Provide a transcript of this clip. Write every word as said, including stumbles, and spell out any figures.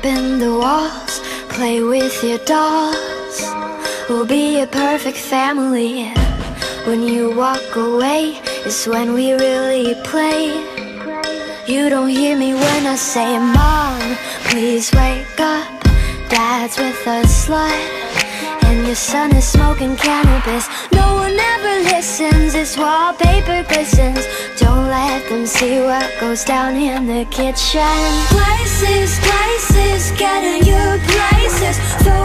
in the walls, play with your dolls. We'll be a perfect family. When you walk away is when we really play. You don't hear me when I say, Mom, please wake up. Dad's with a slut, and your son is smoking cannabis. No one ever listens, it's wallpaper glistens. Don't let them see what goes down in the kitchen. Places, places, getting your places.